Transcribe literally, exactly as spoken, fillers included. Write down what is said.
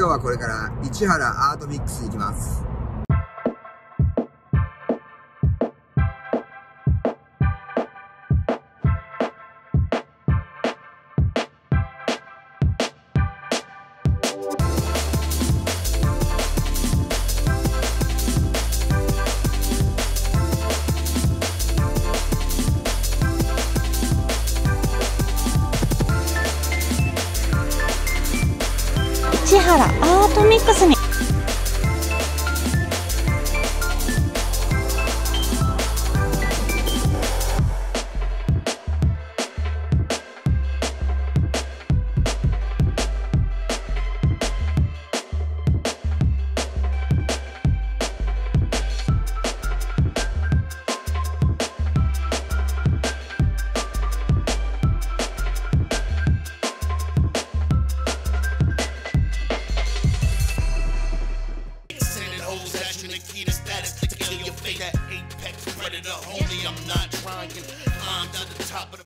今日はこれから市原アートミックス行きます。 市原アートミックスに That apex predator, homie, I'm not trying. Climbed to the top of the